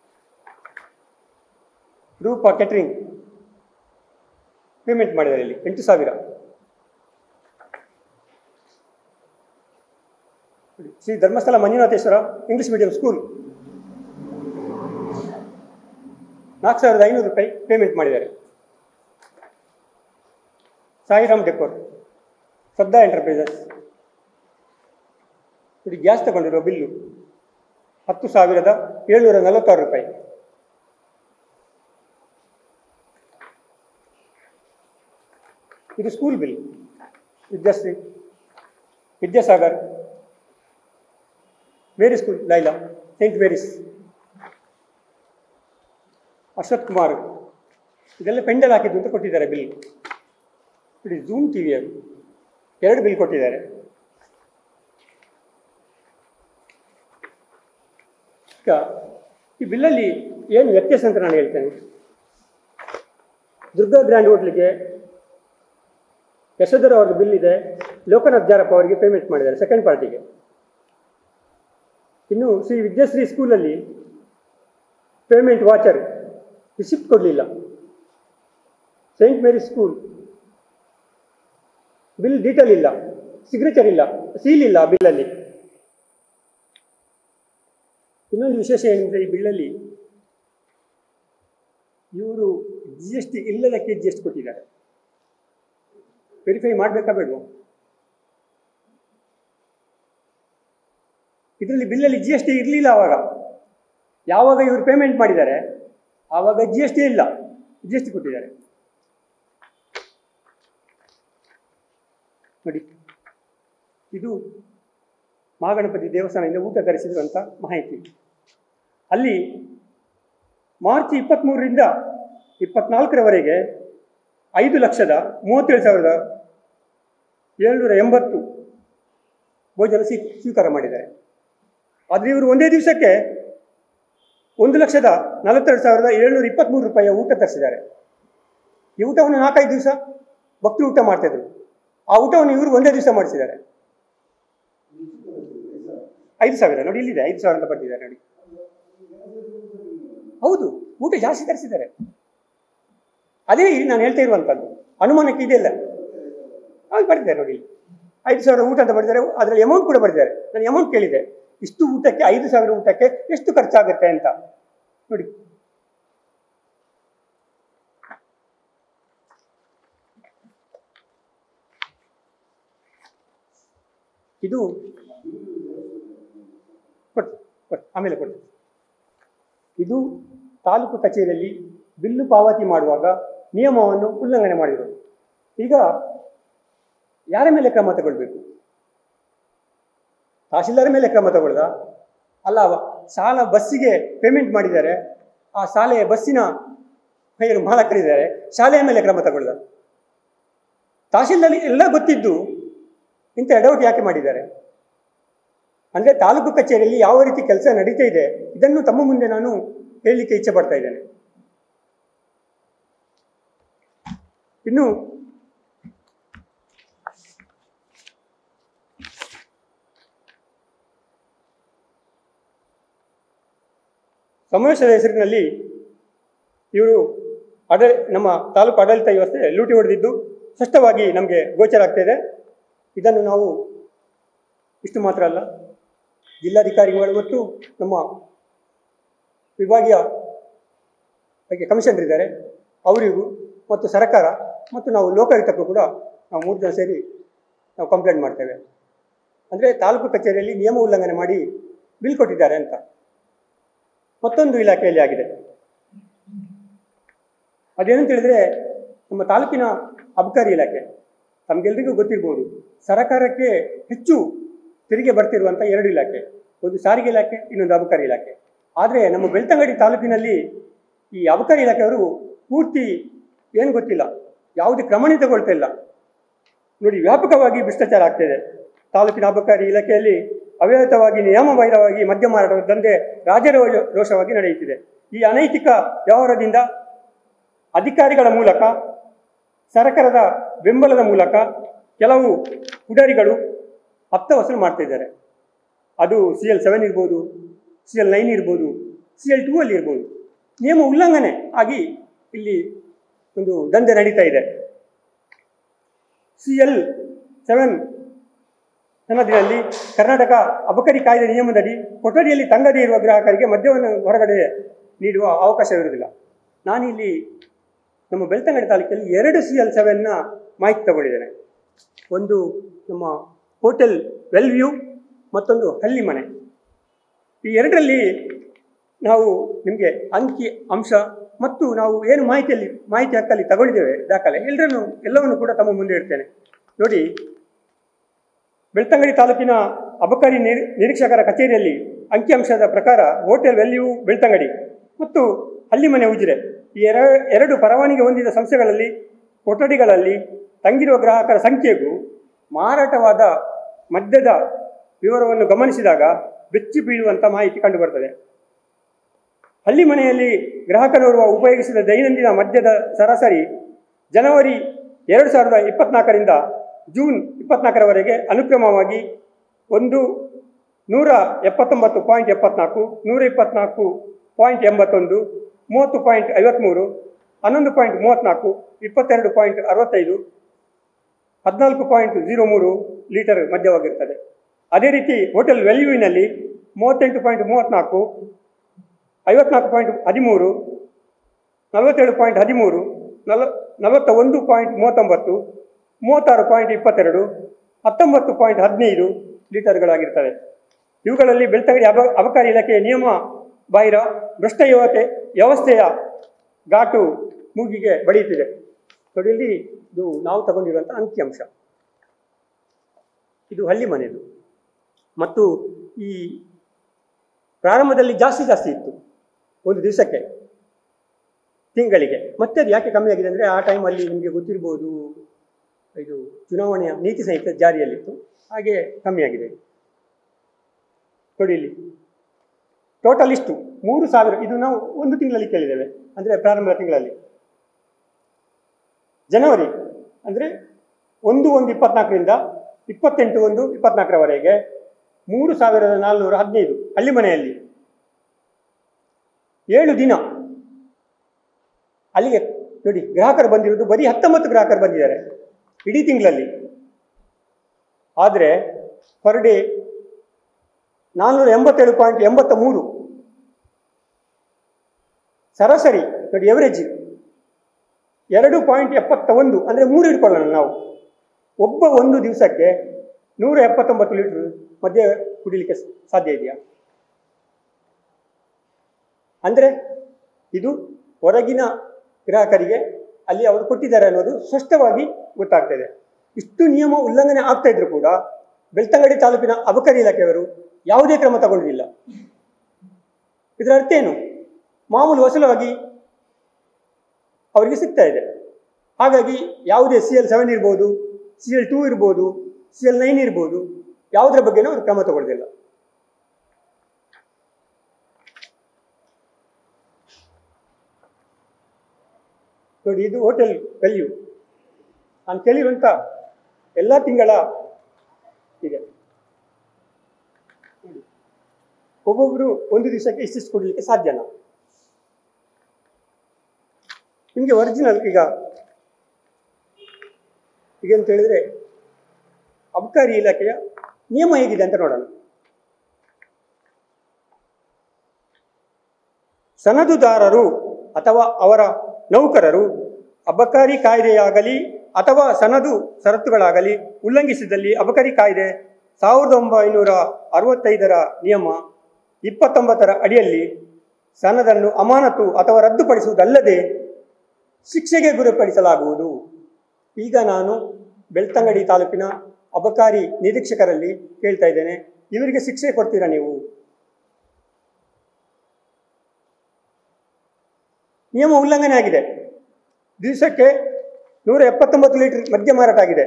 ರೂಪ ಕ್ಯಾಟ್ರಿಂಗ್ ಪೇಮೆಂಟ್ ಮಾಡಿದ್ದಾರೆ ಇಲ್ಲಿ ಎಂಟು ಸಾವಿರ. Shri Dharmasthala Manjunatheshwara English medium school ನಾಲ್ಕು ಸಾವಿರದ ಐನೂರು ರೂಪಾಯಿ ಪೇಮೆಂಟ್ ಮಾಡಿದ್ದಾರೆ. ಸಾಯಿರಾಮ್ ಡೆಕೋರ್, ಶ್ರದ್ಧಾ ಎಂಟರ್ಪ್ರೈಸಸ್ ಇದು ಗ್ಯಾಸ್ ತಗೊಂಡಿರೋ ಬಿಲ್ಲು ಹತ್ತು ಸಾವಿರದ ಏಳ್ನೂರ ನಲವತ್ತಾರು ರೂಪಾಯಿ. ಇದು school bill. Vidyashri, Vidyasagar, Mary school, Laila, saint Mary's, Ashwath Kumar, ಇದೆಲ್ಲ ಪೆಂಡಲ್ ಹಾಕಿದ್ದು ಅಂತ ಕೊಟ್ಟಿದ್ದಾರೆ ಬಿಲ್. ಇದು ಝೂಮ್ ಟಿ ವಿಯವರು ಎರಡು ಬಿಲ್ ಕೊಟ್ಟಿದ್ದಾರೆ. ಈಗ ಈ ಬಿಲ್ಲಲ್ಲಿ ಏನು ವ್ಯತ್ಯಾಸ ಅಂತ ನಾನು ಹೇಳ್ತೇನೆ. ದುರ್ಗಾ ಗ್ರ್ಯಾಂಡ್ ಹೋಟ್ಲಿಗೆ ಯಶೋಧರ ಅವ್ರದ್ದು ಬಿಲ್ ಇದೆ, ಲೋಕನಾಥ್ ಜಾರಪ್ಪ ಅವರಿಗೆ ಪೇಮೆಂಟ್ ಮಾಡಿದ್ದಾರೆ ಸೆಕೆಂಡ್ ಪಾರ್ಟಿಗೆ. ಇನ್ನು ಶ್ರೀ ವಿದ್ಯಾಶ್ರೀ ಸ್ಕೂಲಲ್ಲಿ ಪೇಮೆಂಟ್ ವಾಚರ್ ರಿಸಿಪ್ಟ್ ಕೊಡಲಿಲ್ಲ. Saint Mary school bill detail ಇಲ್ಲ, ಸಿಗ್ನೇಚರ್ ಇಲ್ಲ, ಸೀಲ್ ಇಲ್ಲ ಬಿಲ್ಲಲ್ಲಿ. ಇನ್ನೊಂದು ವಿಶೇಷ ಏನೆಂದರೆ ಈ ಬಿಲ್ಲಲ್ಲಿ ಇವರು ಜಿ ಎಸ್ ಟಿ ಇಲ್ಲದಕ್ಕೆ ಜಿ ಎಸ್ ಟಿ ಕೊಟ್ಟಿದ್ದಾರೆ. ವೆರಿಫೈ ಮಾಡಬೇಕಾ ಬೇಡವಾ? ಇದರಲ್ಲಿ ಬಿಲ್ಲಲ್ಲಿ ಜಿ ಎಸ್ ಟಿ ಇರಲಿಲ್ಲ. ಆವಾಗ ಯಾವಾಗ ಇವರು ಪೇಮೆಂಟ್ ಮಾಡಿದ್ದಾರೆ ಆವಾಗ ಜಿ ಎಸ್ ಟಿ ಇಲ್ಲ, ಜಿ ಎಸ್ ಟಿ ಕೊಟ್ಟಿದ್ದಾರೆ. ನೋಡಿ, ಇದು ಮಹಾಗಣಪತಿ ದೇವಸ್ಥಾನದಿಂದ ಊಟ ತರಿಸಿರುವಂಥ ಮಾಹಿತಿ. ಅಲ್ಲಿ ಮಾರ್ಚ್ ಇಪ್ಪತ್ತ್ಮೂರರಿಂದ ಇಪ್ಪತ್ನಾಲ್ಕರವರೆಗೆ ಐದು ಲಕ್ಷದ ಮೂವತ್ತೇಳು ಸಾವಿರದ ಏಳ್ನೂರ ಎಂಬತ್ತು ಭೋಜನ ಸ್ವೀ ಸ್ವೀಕಾರ ಮಾಡಿದ್ದಾರೆ. ಆದರೆ ಇವರು ಒಂದೇ ದಿವಸಕ್ಕೆ ಒಂದು ಲಕ್ಷದ ನಲವತ್ತೆರಡು ಸಾವಿರದ ಏಳ್ನೂರ ಇಪ್ಪತ್ತ್ಮೂರು ರೂಪಾಯಿಯ ಊಟ ತರಿಸಿದ್ದಾರೆ. ಈ ಊಟವನ್ನು ನಾಲ್ಕೈದು ದಿವಸ ಭಕ್ತರು ಊಟ ಮಾಡ್ತಾಯಿದ್ರು. ಆ ಊಟವನ್ನು ಇವರು ಒಂದೇ ದಿವಸ ಮಾಡಿಸಿದ್ದಾರೆ. ಐದು ಸಾವಿರ ನೋಡಿ, ಇಲ್ಲಿದೆ ಐದು ಸಾವಿರ ಅಂತ ಬರ್ತಿದ್ದಾರೆ ನೋಡಿ. ಹೌದು, ಊಟ ಜಾಸ್ತಿ ತರಿಸಿದ್ದಾರೆ. ಅದೇ ನಾನು ಹೇಳ್ತಾ ಇರುವಂಥದ್ದು, ಅನುಮಾನಕ್ಕೆ ಇದೆಯಲ್ಲ. ಹಾಗೆ ಬರ್ತಿದ್ದಾರೆ ನೋಡಿ, ಐದು ಸಾವಿರ ಊಟ ಅಂತ ಬರ್ತಿದ್ದಾರೆ. ಅದರಲ್ಲಿ ಅಮೌಂಟ್ ಕೂಡ ಬರ್ತಿದ್ದಾರೆ. ನಾನು ಅಮೌಂಟ್ ಕೇಳಿದೆ, ಇಷ್ಟು ಊಟಕ್ಕೆ ಐದು ಸಾವಿರ ಊಟಕ್ಕೆ ಎಷ್ಟು ಖರ್ಚಾಗುತ್ತೆ ಅಂತ ನೋಡಿ. ಇದು ಕೊಟ್ಟು ಕೊಟ್ಟು ಆಮೇಲೆ ಕೊಟ್ಟು ಇದು ತಾಲೂಕು ಕಚೇರಿಯಲ್ಲಿ ಬಿಲ್ಲು ಪಾವತಿ ಮಾಡುವಾಗ ನಿಯಮವನ್ನು ಉಲ್ಲಂಘನೆ ಮಾಡಿದರು. ಈಗ ಯಾರ ಮೇಲೆ ಕ್ರಮ ತಗೊಳ್ಬೇಕು? ತಹಶೀಲ್ದಾರ್ ಮೇಲೆ ಕ್ರಮ ತಗೊಳ್ದ ಅಲ್ಲ, ಶಾಲಾ ಬಸ್ಸಿಗೆ ಪೇಮೆಂಟ್ ಮಾಡಿದ್ದಾರೆ, ಆ ಶಾಲೆಯ ಬಸ್ಸಿನ ಏನು ಮಾಲಕರಿದ್ದಾರೆ, ಶಾಲೆಯ ಮೇಲೆ ಕ್ರಮ ತಗೊಳ್ದ. ತಹಶೀಲ್ದಾರ್ ಎಲ್ಲ ಗೊತ್ತಿದ್ದು ಇಂಥ ಎಡವಟ್ಟು ಯಾಕೆ ಮಾಡಿದ್ದಾರೆ? ಅಂದರೆ ತಾಲೂಕು ಕಚೇರಿಯಲ್ಲಿ ಯಾವ ರೀತಿ ಕೆಲಸ ನಡೀತಾ ಇದೆ ಇದನ್ನು ತಮ್ಮ ಮುಂದೆ ನಾನು ಹೇಳಲಿಕ್ಕೆ ಇಚ್ಛೆ ಪಡ್ತಾ ಇದ್ದೇನೆ. ಇನ್ನು ಸಮಾವೇಶದ ಹೆಸರಿನಲ್ಲಿ ಇವರು ಆಡ ನಮ್ಮ ತಾಲೂಕು ಆಡಳಿತ ವ್ಯವಸ್ಥೆ ಲೂಟಿ ಹೊಡೆದಿದ್ದು ಸ್ಪಷ್ಟವಾಗಿ ನಮಗೆ ಗೋಚರ ಆಗ್ತಾ ಇದೆ. ಇದನ್ನು ನಾವು ಇಷ್ಟು ಮಾತ್ರ ಅಲ್ಲ, ಜಿಲ್ಲಾಧಿಕಾರಿಗಳು ಮತ್ತು ನಮ್ಮ ವಿಭಾಗೀಯ ಕಮಿಷನರ್ ಇದ್ದಾರೆ, ಅವರಿಗೂ ಮತ್ತು ಸರ್ಕಾರ ಮತ್ತು ನಾವು ಲೋಕಾಯುಕ್ತಕ್ಕೂ ಕೂಡ ನಾವು ಮೂರು ಜನ ಸೇರಿ ನಾವು ಕಂಪ್ಲೇಂಟ್ ಮಾಡ್ತೇವೆ. ಅಂದರೆ ತಾಲೂಕು ಕಚೇರಿಯಲ್ಲಿ ನಿಯಮ ಉಲ್ಲಂಘನೆ ಮಾಡಿ ಬಿಲ್ ಕೊಟ್ಟಿದ್ದಾರೆ ಅಂತ. ಮತ್ತೊಂದು ಇಲಾಖೆಯಲ್ಲಿ ಆಗಿದೆ. ಅದೇನಂತ ಹೇಳಿದರೆ, ನಮ್ಮ ತಾಲೂಕಿನ ಅಬಕಾರಿ ಇಲಾಖೆ, ತಮಗೆಲ್ಲರಿಗೂ ಗೊತ್ತಿರ್ಬೋದು, ಸರ್ಕಾರಕ್ಕೆ ಹೆಚ್ಚು ತೆರಿಗೆ ಬರ್ತಿರುವಂಥ ಎರಡು ಇಲಾಖೆ, ಒಂದು ಸಾರಿಗೆ ಇಲಾಖೆ, ಇನ್ನೊಂದು ಅಬಕಾರಿ ಇಲಾಖೆ. ಆದರೆ ನಮ್ಮ ಬೆಳ್ತಂಗಡಿ ತಾಲೂಕಿನಲ್ಲಿ ಈ ಅಬಕಾರಿ ಇಲಾಖೆಯವರು ಪೂರ್ತಿ ಏನು ಗೊತ್ತಿಲ್ಲ, ಯಾವುದೇ ಕ್ರಮಣೆ ತಗೊಳ್ತಾ ಇಲ್ಲ. ನೋಡಿ, ವ್ಯಾಪಕವಾಗಿ ಭ್ರಷ್ಟಾಚಾರ ಆಗ್ತಾಯಿದೆ. ತಾಲೂಕಿನ ಅಬಕಾರಿ ಇಲಾಖೆಯಲ್ಲಿ ಅವ್ಯವಹಿತವಾಗಿ ನಿಯಮಬಾಹಿರವಾಗಿ ಮದ್ಯ ಮಾರಾಟದ ದಂಧೆ ರಾಜರೋಷ ರೋಷವಾಗಿ ನಡೆಯುತ್ತಿದೆ. ಈ ಅನೈತಿಕ ವ್ಯವಹಾರದಿಂದ ಅಧಿಕಾರಿಗಳ ಮೂಲಕ, ಸರ್ಕಾರದ ಬೆಂಬಲದ ಮೂಲಕ ಕೆಲವು ಪುಡಾರಿಗಳು ಹಪ್ತ ವಸೂಲು ಮಾಡ್ತಾ ಇದ್ದಾರೆ. ಅದು ಸಿ ಎಲ್ ಸೆವೆನ್ ಇರ್ಬೋದು, ಸಿ ಎಲ್ ನೈನ್ ಇರ್ಬೋದು, ಸಿ ಎಲ್ ಟೂ ಅಲ್ಲಿ ಇರ್ಬೋದು. ನಿಯಮ ಉಲ್ಲಂಘನೆ ಆಗಿ ಇಲ್ಲಿ ಒಂದು ದಂಧೆ ನಡೀತಾ ಇದೆ. ಸಿ ಎಲ್ ಸೆವೆನ್ ಸನ್ನದಿನಲ್ಲಿ ಕರ್ನಾಟಕ ಅಬಕಾರಿ ಕಾಯ್ದೆ ನಿಯಮದಡಿ ಕೊಠಡಿಯಲ್ಲಿ ತಂಗದೇ ಇರುವ ಗ್ರಾಹಕರಿಗೆ ಮದ್ಯವನ್ನು ಹೊರಗಡೆ ನೀಡುವ ಅವಕಾಶವಿರುವುದಿಲ್ಲ. ನಾನಿಲ್ಲಿ ನಮ್ಮ ಬೆಳ್ತಂಗಡಿ ತಾಲೂಕಲ್ಲಿ ಎರಡು ಸಿ ಎಲ್ ಸೆವೆನ್ನ ಮಾಹಿತಿ ತಗೊಂಡಿದ್ದೇನೆ. ಒಂದು ನಮ್ಮ ಹೋಟೆಲ್ ವೆಲ್ ವ್ಯೂ, ಮತ್ತೊಂದು ಹಳ್ಳಿ ಮನೆ. ಈ ಎರಡರಲ್ಲಿ ನಾವು ನಿಮಗೆ ಅಂಕಿ ಅಂಶ ಮತ್ತು ನಾವು ಏನು ಮಾಹಿತಿಯಲ್ಲಿ ಮಾಹಿತಿ ಹಕ್ಕಲ್ಲಿ ತಗೊಂಡಿದ್ದೇವೆ ದಾಖಲೆ ಎಲ್ಲರನ್ನು ಎಲ್ಲವನ್ನು ಕೂಡ ತಮ್ಮ ಮುಂದೆ ಇಡ್ತೇನೆ. ನೋಡಿ, ಬೆಳ್ತಂಗಡಿ ತಾಲೂಕಿನ ಅಬಕಾರಿ ನಿರ್ ನಿರೀಕ್ಷಕರ ಕಚೇರಿಯಲ್ಲಿ ಅಂಕಿಅಂಶದ ಪ್ರಕಾರ ಹೋಟೆಲ್ ವ್ಯಾಲ್ಯೂ ಬೆಳ್ತಂಗಡಿ ಮತ್ತು ಹಳ್ಳಿ ಮನೆ ಉಜಿರೆ ಈ ಎರ ಎರಡು ಪರವಾನಗಿ ಹೊಂದಿದ ಸಂಸ್ಥೆಗಳಲ್ಲಿ ಕೊಠಡಿಗಳಲ್ಲಿ ತಂಗಿರುವ ಗ್ರಾಹಕರ ಸಂಖ್ಯೆಗೂ ಮಾರಾಟವಾದ ಮದ್ಯದ ವಿವರವನ್ನು ಗಮನಿಸಿದಾಗ ಬೆಚ್ಚಿ ಬೀಳುವಂಥ ಮಾಹಿತಿ ಕಂಡುಬರ್ತದೆ. ಹಳ್ಳಿ ಮನೆಯಲ್ಲಿ ಗ್ರಾಹಕನೋರ್ವ ಉಪಯೋಗಿಸಿದ ದೈನಂದಿನ ಮದ್ಯದ ಸರಾಸರಿ ಜನವರಿ ಎರಡು ಸಾವಿರದ ಇಪ್ಪತ್ತ್ನಾಲ್ಕರಿಂದ ಜೂನ್ ಇಪ್ಪತ್ತ್ನಾಲ್ಕರವರೆಗೆ ಅನುಕ್ರಮವಾಗಿ ಒಂದು ನೂರ ಎಪ್ಪತ್ತೊಂಬತ್ತು ಪಾಯಿಂಟ್ ಎಪ್ಪತ್ನಾಲ್ಕು, ನೂರ ಇಪ್ಪತ್ತ್ನಾಲ್ಕು ಪಾಯಿಂಟ್ ಎಂಬತ್ತೊಂದು, ಮೂವತ್ತು ಪಾಯಿಂಟ್ ಐವತ್ತ್ಮೂರು, ಹನ್ನೊಂದು ಪಾಯಿಂಟ್ ಮೂವತ್ತ್ನಾಲ್ಕು, ಇಪ್ಪತ್ತೆರಡು ಪಾಯಿಂಟ್ ಅರವತ್ತೈದು, ಹದಿನಾಲ್ಕು ಪಾಯಿಂಟ್ ಜೀರೋ ಮೂರು ಲೀಟರ್ ಮದ್ಯವಾಗಿರ್ತದೆ. ಅದೇ ರೀತಿ ಹೋಟೆಲ್ ವೆಲ್ಯೂವಿನಲ್ಲಿ ಮೂವತ್ತೆಂಟು ಪಾಯಿಂಟ್ ಮೂವತ್ತ್ನಾಲ್ಕು, ಐವತ್ನಾಲ್ಕು ಪಾಯಿಂಟ್ ಹದಿಮೂರು, ನಲವತ್ತೇಳು ಪಾಯಿಂಟ್ ಹದಿಮೂರು, ನಲ ನಲವತ್ತ ಒಂದು ಪಾಯಿಂಟ್ ಮೂವತ್ತೊಂಬತ್ತು, ಮೂವತ್ತಾರು ಪಾಯಿಂಟ್ ಇಪ್ಪತ್ತೆರಡು, ಹತ್ತೊಂಬತ್ತು ಪಾಯಿಂಟ್ ಹದಿನೈದು ಲೀಟರ್ಗಳಾಗಿರ್ತವೆ. ಇವುಗಳಲ್ಲಿ ಬೆಳ್ತಂಗಡಿ ಅಬ ಅಬಕಾರಿ ಇಲಾಖೆಯ ನಿಯಮ ಬಾಹಿರ ಭ್ರಷ್ಟ ಯುವತೆ ವ್ಯವಸ್ಥೆಯ ಘಾಟು ಮೂಗಿಗೆ ಬಡಿಯುತ್ತಿದೆ. ನೋಡಿ, ಇಲ್ಲಿ ಇದು ನಾವು ತಗೊಂಡಿರುವಂಥ ಅಂಕಿಅಂಶ. ಇದು ಹಳ್ಳಿ ಮನೆಯದು. ಮತ್ತು ಈ ಪ್ರಾರಂಭದಲ್ಲಿ ಜಾಸ್ತಿ ಜಾಸ್ತಿ ಇತ್ತು ಒಂದು ದಿವಸಕ್ಕೆ, ತಿಂಗಳಿಗೆ. ಮತ್ತೆ ಅದು ಯಾಕೆ ಕಮ್ಮಿ ಆಗಿದೆ ಅಂದರೆ, ಆ ಟೈಮಲ್ಲಿ ನಿಮಗೆ ಗೊತ್ತಿರ್ಬೋದು, ಇದು ಚುನಾವಣೆಯ ನೀತಿ ಸಂಹಿತೆ ಜಾರಿಯಲ್ಲಿತ್ತು, ಹಾಗೆ ಕಮ್ಮಿಯಾಗಿದೆ. ನೋಡಿ, ಇಲ್ಲಿ ಟೋಟಲ್ ಇಷ್ಟು ಮೂರು ಸಾವಿರ. ಇದು ನಾವು ಒಂದು ತಿಂಗಳಲ್ಲಿ ಕೇಳಿದ್ದೇವೆ, ಅಂದರೆ ಪ್ರಾರಂಭದ ತಿಂಗಳಲ್ಲಿ. ಜನವರಿ ಅಂದರೆ ಒಂದು ಒಂದು ಇಪ್ಪತ್ನಾಲ್ಕರಿಂದ ಇಪ್ಪತ್ತೆಂಟು ಒಂದು ಇಪ್ಪತ್ನಾಲ್ಕರವರೆಗೆ ಮೂರು ಸಾವಿರದ ನಾಲ್ನೂರ ಹದಿನೈದು ಹಳ್ಳಿ ಮನೆಯಲ್ಲಿ ಏಳು ದಿನ. ಅಲ್ಲಿಗೆ ನೋಡಿ, ಗ್ರಾಹಕರು ಬಂದಿರುವುದು ಬರೀ ಹತ್ತೊಂಬತ್ತು ಗ್ರಾಹಕರು ಬಂದಿದ್ದಾರೆ ಇಡೀ ತಿಂಗಳಲ್ಲಿ. ಆದರೆ ಪರ್ ಡೇ ನಾನ್ನೂರ ಎಂಬತ್ತೇಳು ಪಾಯಿಂಟ್ ಎಂಬತ್ತ ಮೂರು ಸರಾಸರಿ. ನೋಡಿ, ಎವರೇಜ್ ಎರಡು ಪಾಯಿಂಟ್ ಎಪ್ಪತ್ತ ಒಂದು, ಅಂದರೆ ಮೂರು ಇಟ್ಕೊಳ್ಳೋಣ ನಾವು. ಒಬ್ಬ ಒಂದು ದಿವಸಕ್ಕೆ ನೂರ ಎಪ್ಪತ್ತೊಂಬತ್ತು ಲೀಟ್ರ್ ಮದ್ಯ ಕುಡಿಲಿಕ್ಕೆ ಸಾಧ್ಯ ಇದೆಯಾ? ಅಂದರೆ ಇದು ಹೊರಗಿನ ಗ್ರಾಹಕರಿಗೆ ಅಲ್ಲಿ ಅವರು ಕೊಟ್ಟಿದ್ದಾರೆ ಅನ್ನೋದು ಸ್ಪಷ್ಟವಾಗಿ ಗೊತ್ತಾಗ್ತದೆ. ಇಷ್ಟು ನಿಯಮ ಉಲ್ಲಂಘನೆ ಆಗ್ತಾ ಇದ್ರು ಕೂಡ ಬೆಳ್ತಂಗಡಿ ತಾಲೂಕಿನ ಅಬಕಾರಿ ಇಲಾಖೆಯವರು ಯಾವುದೇ ಕ್ರಮ ತಗೊಂಡಿಲ್ಲ. ಇದರ ಅರ್ಥ ಏನು? ಮಾಮೂಲು ವಸೂಲಾಗಿ ಅವರಿಗೆ ಸಿಗ್ತಾ ಇದೆ. ಹಾಗಾಗಿ ಯಾವುದೇ ಸಿ ಎಲ್ ಸೆವೆನ್ ಇರ್ಬೋದು, ಸಿ ಎಲ್ ಟೂ ಇರ್ಬೋದು, ಸಿ ಎಲ್ ನೈನ್ ಇರ್ಬೋದು, ಯಾವುದರ ಬಗ್ಗೆನೂ ಅವರು ಕ್ರಮ ತಗೊಳ್ಳೋದಿಲ್ಲ. ನೋಡಿ, ಇದು ಹೋಟೆಲ್ ವ್ಯಾಲ್ಯೂ ನಾನು ಕೇಳಿರುವಂಥ ಎಲ್ಲ ತಿಂಗಳ ಇದೆ. ಒಬ್ಬೊಬ್ಬರು ಒಂದು ದಿವಸಕ್ಕೆ ಇಷ್ಟಿಷ್ಟು ಕೊಡಲಿಕ್ಕೆ ಸಾಧ್ಯನಾ? ನಿಮಗೆ ಒರಿಜಿನಲ್ ಈಗ ಈಗ ಅಂತ ಹೇಳಿದ್ರೆ ಅಬಕಾರಿ ಇಲಾಖೆಯ ನಿಯಮ ಹೇಗಿದೆ ಅಂತ ನೋಡೋಣ. ಸನದುದಾರರು ಅಥವಾ ಅವರ ನೌಕರರು ಅಬಕಾರಿ ಕಾಯ್ದೆಯಾಗಲಿ ಅಥವಾ ಸನದು ಷರತ್ತುಗಳಾಗಲಿ ಉಲ್ಲಂಘಿಸಿದಲ್ಲಿ ಅಬಕಾರಿ ಕಾಯ್ದೆ ಸಾವಿರದ ಒಂಬೈನೂರ ಅರವತ್ತೈದರ ನಿಯಮ ಇಪ್ಪತ್ತೊಂಬತ್ತರ ಅಡಿಯಲ್ಲಿ ಸನದನ್ನು ಅಮಾನತು ಅಥವಾ ರದ್ದುಪಡಿಸುವುದಲ್ಲದೆ ಶಿಕ್ಷೆಗೆ ಗುರಿಪಡಿಸಲಾಗುವುದು. ಈಗ ನಾನು ಬೆಳ್ತಂಗಡಿ ತಾಲೂಕಿನ ಅಬಕಾರಿ ನಿರೀಕ್ಷಕರಲ್ಲಿ ಕೇಳ್ತಾ ಇದ್ದೇನೆ, ಇವರಿಗೆ ಶಿಕ್ಷೆ ಕೊಡ್ತೀರಾ ನೀವು? ನಿಯಮ ಉಲ್ಲಂಘನೆ ಆಗಿದೆ. ದಿವಸಕ್ಕೆ ನೂರ ಎಪ್ಪತ್ತೊಂಬತ್ತು ಲೀಟರ್ ಮದ್ಯ ಮಾರಾಟ ಆಗಿದೆ.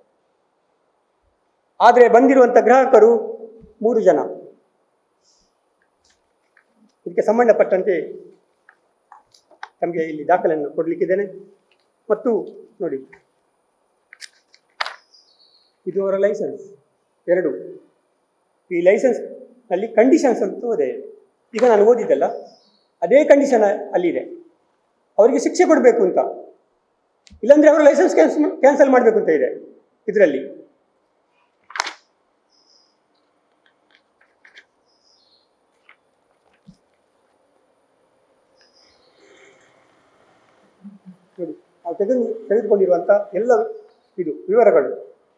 ಆದರೆ ಬಂದಿರುವಂಥ ಗ್ರಾಹಕರು ಮೂರು ಜನ. ಇದಕ್ಕೆ ಸಂಬಂಧಪಟ್ಟಂತೆ ತಮಗೆ ಇಲ್ಲಿ ದಾಖಲೆಯನ್ನು ಕೊಡಲಿಕ್ಕಿದ್ದೇನೆ. ಮತ್ತು ನೋಡಿ, ಇದು ಅವರ ಲೈಸೆನ್ಸ್ ಎರಡು. ಈ ಲೈಸೆನ್ಸ್ನಲ್ಲಿ ಕಂಡೀಷನ್ಸ್ ಅಂತೂ ಇದೆ. ಈಗ ನಾನು ಓದಿದ್ದಲ್ಲ, ಅದೇ ಕಂಡೀಷನ್ ಅಲ್ಲಿದೆ. ಅವರಿಗೆ ಶಿಕ್ಷೆ ಕೊಡಬೇಕು ಅಂತ, ಇಲ್ಲಾಂದರೆ ಅವರ ಲೈಸೆನ್ಸ್ ಕ್ಯಾನ್ಸಲ್ ಕ್ಯಾನ್ಸಲ್ ಮಾಡಬೇಕು ಅಂತ ಇದೆ ಇದರಲ್ಲಿ. ನೋಡಿ, ನಾವು ತೆಗೆದು ತೆಗೆದುಕೊಂಡಿರುವಂಥ ಎಲ್ಲ ಇದು ವಿವರಗಳು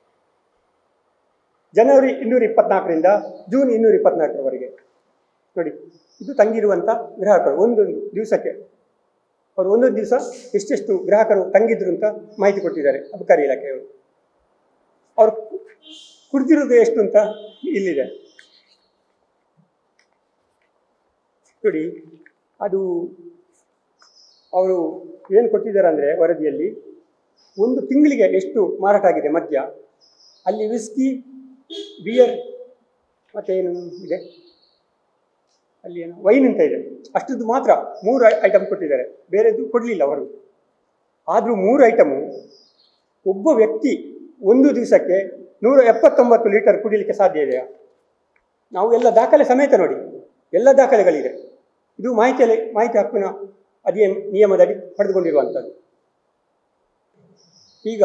ಜನವರಿ ಇನ್ನೂರ ಇಪ್ಪತ್ನಾಲ್ಕರಿಂದ ಜೂನ್ ಇನ್ನೂರ ಇಪ್ಪತ್ನಾಲ್ಕರವರೆಗೆ. ನೋಡಿ, ಇದು ತಂಗಿರುವಂಥ ಗ್ರಾಹಕರು ಒಂದೊಂದು ದಿವಸಕ್ಕೆ ಅವರು ಒಂದೊಂದು ದಿವಸ ಎಷ್ಟೆಷ್ಟು ಗ್ರಾಹಕರು ತಂಗಿದ್ರು ಅಂತ ಮಾಹಿತಿ ಕೊಟ್ಟಿದ್ದಾರೆ ಅಬಕಾರಿ ಇಲಾಖೆಯವರು. ಅವರು ಕುಡಿದಿರೋದು ಎಷ್ಟು ಅಂತ ಇಲ್ಲಿದೆ ನೋಡಿ. ಅದು ಅವರು ಏನು ಕೊಟ್ಟಿದ್ದಾರೆ ಅಂದರೆ ವರದಿಯಲ್ಲಿ ಒಂದು ತಿಂಗಳಿಗೆ ಎಷ್ಟು ಮಾರಾಟ ಆಗಿದೆ ಮದ್ಯ, ಅಲ್ಲಿ ವಿಸ್ಕಿ, ಬಿಯರ್ ಮತ್ತು ಏನು ಇದೆ ಅಲ್ಲಿ ಏನು ವೈನ್ ಅಂತ ಇದೆ, ಅಷ್ಟದ್ದು ಮಾತ್ರ ಮೂರು ಐಟಮ್ ಕೊಟ್ಟಿದ್ದಾರೆ, ಬೇರೆದು ಕೊಡಲಿಲ್ಲ ಅವರು. ಆದರೂ ಮೂರು ಐಟಮು ಒಬ್ಬ ವ್ಯಕ್ತಿ ಒಂದು ದಿವಸಕ್ಕೆ ನೂರ ಎಪ್ಪತ್ತೊಂಬತ್ತು ಲೀಟರ್ ಕುಡಿಲಿಕ್ಕೆ ಸಾಧ್ಯ ಇದೆಯಾ? ನಾವು ಎಲ್ಲ ದಾಖಲೆ ಸಮೇತ ನೋಡಿ, ಎಲ್ಲ ದಾಖಲೆಗಳಿದೆ. ಇದು ಮಾಹಿತಿಯಲ್ಲಿ ಮಾಹಿತಿ ಹಕ್ಕಿನ ಅದೇ ನಿಯಮದಡಿ ಪಡೆದುಕೊಂಡಿರುವಂಥದ್ದು. ಈಗ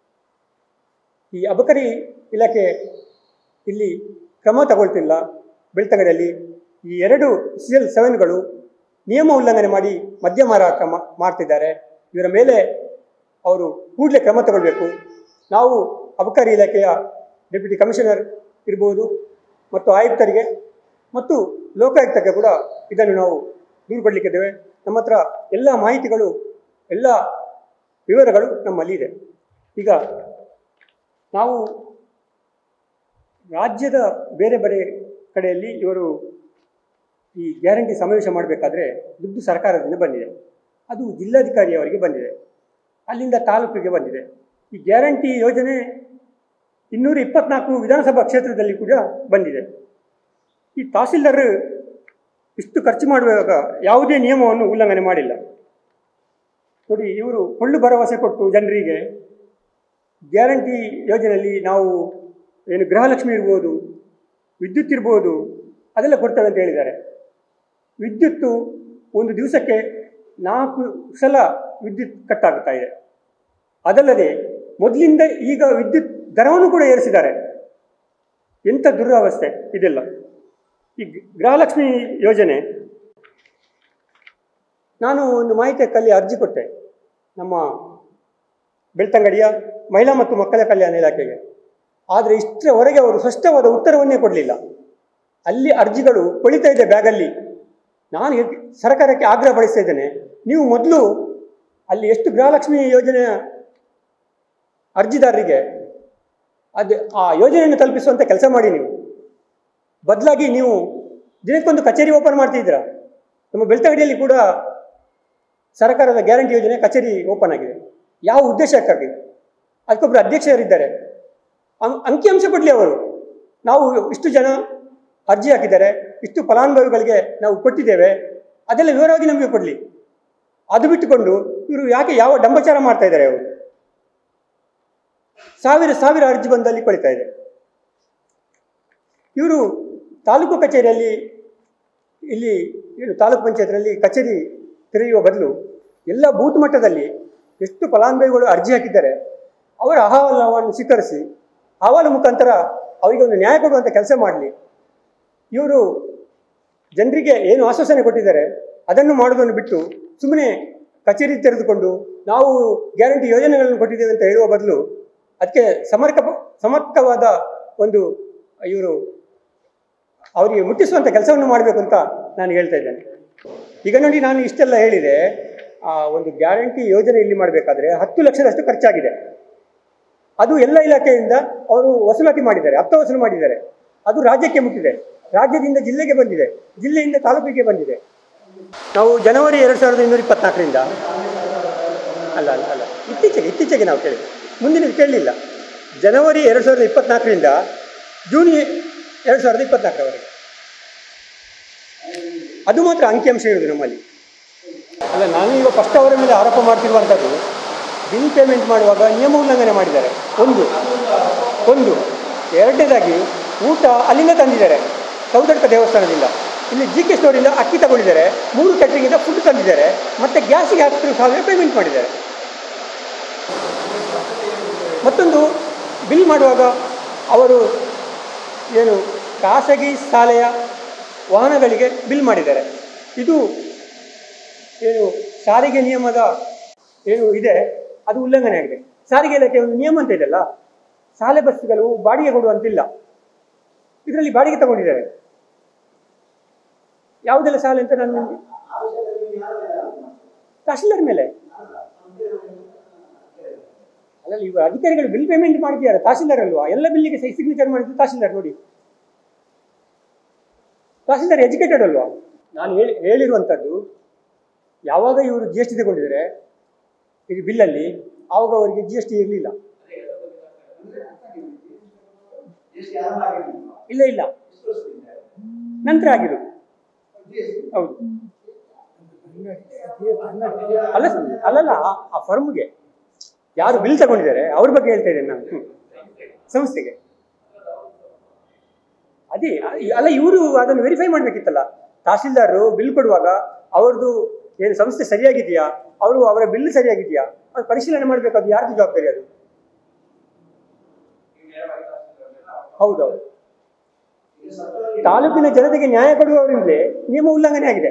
ಈ ಅಬಕಾರಿ ಇಲಾಖೆ ಇಲ್ಲಿ ಕ್ರಮ ತಗೊಳ್ತಿಲ್ಲ, ಬೆಳ್ತಂಗಡಿಯಲ್ಲಿ ಈ ಎರಡು ಸಿ ಎಲ್ ಸೆವೆನ್ಗಳು ನಿಯಮ ಉಲ್ಲಂಘನೆ ಮಾಡಿ ಮದ್ಯ ಮಾರಾಟ ಮಾಡ್ತಿದ್ದಾರೆ. ಇವರ ಮೇಲೆ ಅವರು ಕೂಡಲೇ ಕ್ರಮ ತಗೊಳ್ಬೇಕು. ನಾವು ಅಬಕಾರಿ ಇಲಾಖೆಯ ಡೆಪ್ಯೂಟಿ ಕಮಿಷನರ್ ಇರ್ಬೋದು ಮತ್ತು ಆಯುಕ್ತರಿಗೆ ಮತ್ತು ಲೋಕಾಯುಕ್ತಕ್ಕೆ ಕೂಡ ಇದನ್ನು ನಾವು ದೂರು ಕೊಡಲಿಕ್ಕಿದ್ದೇವೆ. ನಮ್ಮ ಹತ್ರ ಎಲ್ಲ ಮಾಹಿತಿಗಳು ಎಲ್ಲ ವಿವರಗಳು ನಮ್ಮಲ್ಲಿ ಇದೆ. ಈಗ ನಾವು ರಾಜ್ಯದ ಬೇರೆ ಬೇರೆ ಕಡೆಯಲ್ಲಿ ಇವರು ಈ ಗ್ಯಾರಂಟಿ ಸಮಾವೇಶ ಮಾಡಬೇಕಾದ್ರೆ ದುಡ್ಡು ಸರ್ಕಾರದಿಂದ ಬಂದಿದೆ, ಅದು ಜಿಲ್ಲಾಧಿಕಾರಿಯವರಿಗೆ ಬಂದಿದೆ, ಅಲ್ಲಿಂದ ತಾಲೂಕಿಗೆ ಬಂದಿದೆ. ಈ ಗ್ಯಾರಂಟಿ ಯೋಜನೆ ಇನ್ನೂರ ಇಪ್ಪತ್ನಾಲ್ಕು ವಿಧಾನಸಭಾ ಕ್ಷೇತ್ರದಲ್ಲಿ ಕೂಡ ಬಂದಿದೆ. ಈ ತಹಸೀಲ್ದಾರ್ ಇಷ್ಟು ಖರ್ಚು ಮಾಡುವಾಗ ಯಾವುದೇ ನಿಯಮವನ್ನು ಉಲ್ಲಂಘನೆ ಮಾಡಿಲ್ಲ. ನೋಡಿ, ಇವರು ಕೊಳ್ಳು ಭರವಸೆ ಕೊಟ್ಟು ಜನರಿಗೆ ಗ್ಯಾರಂಟಿ ಯೋಜನೆಯಲ್ಲಿ ನಾವು ಏನು ಗೃಹಲಕ್ಷ್ಮಿ ಇರ್ಬೋದು, ವಿದ್ಯುತ್ ಇರ್ಬೋದು, ಅದೆಲ್ಲ ಕೊಡ್ತೇವೆ ಅಂತ ಹೇಳಿದ್ದಾರೆ. ವಿದ್ಯುತ್ತು ಒಂದು ದಿವಸಕ್ಕೆ ನಾಲ್ಕು ಸಲ ವಿದ್ಯುತ್ ಕಟ್ಟಾಗ್ತಾ ಇದೆ. ಅದಲ್ಲದೆ ಮೊದಲಿಂದ ಈಗ ವಿದ್ಯುತ್ ದರವನ್ನು ಕೂಡ ಏರಿಸಿದ್ದಾರೆ. ಎಂಥ ದುರವಸ್ಥೆ ಇದೆಲ್ಲ. ಈ ಗೃಹಲಕ್ಷ್ಮಿ ಯೋಜನೆ ನಾನು ಒಂದು ಮಾಹಿತಿಯಲ್ಲಿ ಅರ್ಜಿ ಕೊಟ್ಟೆ ನಮ್ಮ ಬೆಳ್ತಂಗಡಿಯ ಮಹಿಳಾ ಮತ್ತು ಮಕ್ಕಳ ಕಲ್ಯಾಣ ಇಲಾಖೆಗೆ. ಆದರೆ ಇಷ್ಟರವರೆಗೆ ಅವರು ಸ್ಪಷ್ಟವಾದ ಉತ್ತರವನ್ನೇ ಕೊಡಲಿಲ್ಲ. ಅಲ್ಲಿ ಅರ್ಜಿಗಳು ಕೊಳಿತಾ ಇದೆ ಬ್ಯಾಗಲ್ಲಿ. ನಾನು ಸರ್ಕಾರಕ್ಕೆ ಆಗ್ರಹ ಪಡಿಸ್ತಾ ಇದ್ದೇನೆ, ನೀವು ಮೊದಲು ಅಲ್ಲಿ ಎಷ್ಟು ಗೃಹಲಕ್ಷ್ಮಿ ಯೋಜನೆಯ ಅರ್ಜಿದಾರರಿಗೆ ಅದು ಆ ಯೋಜನೆಯನ್ನು ತಲುಪಿಸುವಂಥ ಕೆಲಸ ಮಾಡಿ. ನೀವು ಬದಲಾಗಿ ನೀವು ದಿನಕ್ಕೊಂದು ಕಚೇರಿ ಓಪನ್ ಮಾಡ್ತಿದ್ದೀರಾ. ನಮ್ಮ ಬೆಳ್ತಂಗಡಿಯಲ್ಲಿ ಕೂಡ ಸರ್ಕಾರದ ಗ್ಯಾರಂಟಿ ಯೋಜನೆ ಕಚೇರಿ ಓಪನ್ ಆಗಿದೆ. ಯಾವ ಉದ್ದೇಶಕ್ಕಾಗಿ? ಅದಕ್ಕೊಬ್ಬರು ಅಧ್ಯಕ್ಷರಿದ್ದಾರೆ, ಅಂ ಅಂಕಿಅಂಶ ಕೊಡಲಿ ಅವರು. ನಾವು ಇಷ್ಟು ಜನ ಅರ್ಜಿ ಹಾಕಿದ್ದಾರೆ, ಇಷ್ಟು ಫಲಾನುಭವಿಗಳಿಗೆ ನಾವು ಕೊಟ್ಟಿದ್ದೇವೆ, ಅದೆಲ್ಲ ವಿವರವಾಗಿ ನಮಗೆ ಕೊಡಲಿ. ಅದು ಬಿಟ್ಟುಕೊಂಡು ಇವರು ಯಾಕೆ ಯಾವ ಡಂಬಚಾರ ಮಾಡ್ತಾ ಇದ್ದಾರೆ? ಅವರು ಸಾವಿರ ಸಾವಿರ ಅರ್ಜಿ ಬಂದಲ್ಲಿ ಕೊಳಿತಾ ಇದೆ. ಇವರು ತಾಲೂಕು ಕಚೇರಿಯಲ್ಲಿ ಇಲ್ಲಿ ಏನು ತಾಲೂಕು ಪಂಚಾಯತ್ನಲ್ಲಿ ಕಚೇರಿ ತೆರೆಯುವ ಬದಲು ಎಲ್ಲ ಬೂತ್ ಮಟ್ಟದಲ್ಲಿ ಎಷ್ಟು ಫಲಾನುಭವಿಗಳು ಅರ್ಜಿ ಹಾಕಿದ್ದಾರೆ ಅವರ ಅಹವಾಲನ್ನು ಸ್ವೀಕರಿಸಿ ಅಹವಾಲು ಮುಖಾಂತರ ಅವರಿಗೆ ಒಂದು ನ್ಯಾಯ ಕೊಡುವಂಥ ಕೆಲಸ ಮಾಡಲಿ. ಇವರು ಜನರಿಗೆ ಏನು ಆಶ್ವಾಸನೆ ಕೊಟ್ಟಿದ್ದಾರೆ ಅದನ್ನು ಮಾಡೋದನ್ನು ಬಿಟ್ಟು ಸುಮ್ಮನೆ ಕಚೇರಿ ತೆರೆದುಕೊಂಡು ನಾವು ಗ್ಯಾರಂಟಿ ಯೋಜನೆಗಳನ್ನು ಕೊಟ್ಟಿದ್ದೇವೆ ಅಂತ ಹೇಳುವ ಬದಲು ಅದಕ್ಕೆ ಸಮರ್ಕ ಸಮರ್ಪಕವಾದ ಒಂದು ಇವರು ಅವರಿಗೆ ಮುಟ್ಟಿಸುವಂಥ ಕೆಲಸವನ್ನು ಮಾಡಬೇಕು ಅಂತ ನಾನು ಹೇಳ್ತಾ ಇದ್ದೇನೆ. ಈಗ ನೋಡಿ, ನಾನು ಇಷ್ಟೆಲ್ಲ ಹೇಳಿದೆ. ಆ ಒಂದು ಗ್ಯಾರಂಟಿ ಯೋಜನೆ ಇಲ್ಲಿ ಮಾಡಬೇಕಾದ್ರೆ ಹತ್ತು ಲಕ್ಷದಷ್ಟು ಖರ್ಚಾಗಿದೆ. ಅದು ಎಲ್ಲ ಇಲಾಖೆಯಿಂದ ಅವರು ವಸೂಲಾತಿ ಮಾಡಿದ್ದಾರೆ, ಹಪ್ತ ವಸೂಲು ಮಾಡಿದ್ದಾರೆ. ಅದು ರಾಜ್ಯಕ್ಕೆ ಮುಟ್ಟಿದೆ, ರಾಜ್ಯದಿಂದ ಜಿಲ್ಲೆಗೆ ಬಂದಿದೆ, ಜಿಲ್ಲೆಯಿಂದ ತಾಲೂಕಿಗೆ ಬಂದಿದೆ. ನಾವು ಜನವರಿ ಎರಡು ಸಾವಿರದ ಇನ್ನೂರ ಇಪ್ಪತ್ನಾಲ್ಕರಿಂದ ಅಲ್ಲ ಅಲ್ಲ ಅಲ್ಲ ಇತ್ತೀಚೆಗೆ ಇತ್ತೀಚೆಗೆ ನಾವು ಕೇಳಿದ್ವಿ, ಮುಂದಿನ ಕೇಳಲಿಲ್ಲ. ಜನವರಿ ಎರಡು ಸಾವಿರದ ಇಪ್ಪತ್ನಾಲ್ಕರಿಂದ ಜೂನ್ ಎರಡು ಸಾವಿರದ ಇಪ್ಪತ್ನಾಲ್ಕರವರೆಗೆ ಅದು ಮಾತ್ರ ಅಂಕಿಅಂಶ ಇರುವುದು ನಮ್ಮಲ್ಲಿ. ಅಲ್ಲ, ನಾನು ಈಗ ಫಸ್ಟ್ ಅವರ ಮೇಲೆ ಆರೋಪ ಮಾಡ್ತಿರುವಂಥದ್ದು ಬಿಲ್ ಪೇಮೆಂಟ್ ಮಾಡುವಾಗ ನಿಯಮ ಉಲ್ಲಂಘನೆ ಮಾಡಿದ್ದಾರೆ. ಒಂದು ಒಂದು ಎರಡನೇದಾಗಿ ಊಟ ಅಲ್ಲಿಂದ ತಂದಿದ್ದಾರೆ, ಸೌದಡ್ಕ ದೇವಸ್ಥಾನದಿಂದ. ಇಲ್ಲಿ ಜಿ ಕೆ ಸ್ಟೋರಿಂದ ಅಕ್ಕಿ ತಗೊಂಡಿದ್ದಾರೆ, ಮೂರು ಕ್ಯಾಟ್ರಿಂಗಿಂದ ಫುಡ್ ತಂದಿದ್ದಾರೆ, ಮತ್ತು ಗ್ಯಾಸಿಗೆ ಹತ್ತು ಸಾವಿರ ಪೇಮೆಂಟ್ ಮಾಡಿದ್ದಾರೆ. ಮತ್ತೊಂದು ಬಿಲ್ ಮಾಡುವಾಗ ಅವರು ಏನು ಖಾಸಗಿ ಶಾಲೆಯ ವಾಹನಗಳಿಗೆ ಬಿಲ್ ಮಾಡಿದ್ದಾರೆ. ಇದು ಏನು ಸಾರಿಗೆ ನಿಯಮದ ಏನು ಇದೆ ಅದು ಉಲ್ಲಂಘನೆ ಆಗಿದೆ. ಸಾರಿಗೆ ಇಲಾಖೆ ಒಂದು ನಿಯಮ ಅಂತ ಇದೆಯಲ್ಲ, ಶಾಲೆ ಬಸ್ಸುಗಳು ಬಾಡಿಗೆ ಕೊಡುವಂತಿಲ್ಲ. ಇದರಲ್ಲಿ ಬಾಡಿಗೆ ತಗೊಂಡಿದ್ದಾರೆ. ಯಾವುದೆಲ್ಲ ಶಾಲೆ ಅಂತ ನಾನು ತಹಶೀಲ್ದಾರ್ ಮೇಲೆ ಅಲ್ಲ, ಇವ ಅಧಿಕಾರಿಗಳು ಬಿಲ್ ಪೇಮೆಂಟ್ ಮಾಡಿದ್ದಾರೆ, ತಹಶೀಲ್ದಾರ್ ಅಲ್ವಾ? ಎಲ್ಲ ಬಿಲ್ಲಿಗೆ ಸಿಗ್ನೇಚರ್ ಮಾಡಿದ್ದು ತಹಶೀಲ್ದಾರ್. ನೋಡಿ, ತಹಶೀಲ್ದಾರ್ ಎಜುಕೇಟೆಡ್ ಅಲ್ವಾ? ನಾನು ಹೇಳಿ ಹೇಳಿರುವಂಥದ್ದು ಯಾವಾಗ ಇವರು ಜಿ ಎಸ್ ಟಿ ತಗೊಂಡಿದ್ದಾರೆ ಈ ಬಿಲ್ಲಲ್ಲಿ, ಆವಾಗ ಅವರಿಗೆ ಜಿ ಎಸ್ ಟಿ ಇರಲಿಲ್ಲ. ಇಲ್ಲ ಇಲ್ಲ ನಂತರ ಆಗಿರೋದು. ಹೌದು. ಅಲ್ಲ ಅಲ್ಲಲ್ಲ ಆ ಫರ್ಮ್ಗೆ ಯಾರು ಬಿಲ್ ತಗೊಂಡಿದ್ದಾರೆ ಅವ್ರ ಬಗ್ಗೆ ಹೇಳ್ತಾ ಇದ್ದೇನೆ ನಾನು, ಸಂಸ್ಥೆಗೆ. ಅದೇ ಅಲ್ಲ, ಇವರು ಅದನ್ನು ವೆರಿಫೈ ಮಾಡಬೇಕಿತ್ತಲ್ಲ. ತಹಶೀಲ್ದಾರರು ಬಿಲ್ ಕೊಡುವಾಗ ಅವ್ರದ್ದು ಏನು ಸಂಸ್ಥೆ ಸರಿಯಾಗಿದೆಯಾ, ಅವರು ಅವರ ಬಿಲ್ ಸರಿಯಾಗಿದೆಯಾ ಅದು ಪರಿಶೀಲನೆ ಮಾಡಬೇಕು. ಅದು ಯಾರ್ದು ಜವಾಬ್ದಾರಿ ಅದು? ಹೌದೌದು. ತಾಲೂಕಿನ ಜನತೆಗೆ ನ್ಯಾಯ ಕೊಡುವವರಿಂದಲೇ ನಿಯಮ ಉಲ್ಲಂಘನೆ ಆಗಿದೆ.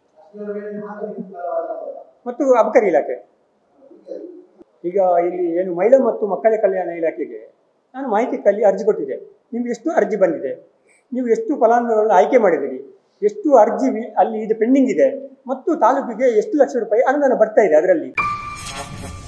ಮತ್ತು ಅಬಕಾರಿ ಇಲಾಖೆ ಈಗ ಇಲ್ಲಿ ಏನು ಮಹಿಳಾ ಮತ್ತು ಮಕ್ಕಳ ಕಲ್ಯಾಣ ಇಲಾಖೆಗೆ ನಾನು ಮಾಹಿತಿ ಕಲ್ಲಿ ಅರ್ಜಿ ಕೊಟ್ಟಿದ್ದೆ. ನಿಮ್ಗೆ ಎಷ್ಟು ಅರ್ಜಿ ಬಂದಿದೆ, ನೀವು ಎಷ್ಟು ಫಲಾನುಭವಿಗಳನ್ನು ಆಯ್ಕೆ ಮಾಡಿದ್ದೀರಿ, ಎಷ್ಟು ಅರ್ಜಿ ಅಲ್ಲಿ ಇದು ಪೆಂಡಿಂಗ್ ಇದೆ, ಮತ್ತು ತಾಲೂಕಿಗೆ ಎಷ್ಟು ಲಕ್ಷ ರೂಪಾಯಿ ಅನುದಾನ ಬರ್ತಾ ಇದೆ ಅದರಲ್ಲಿ.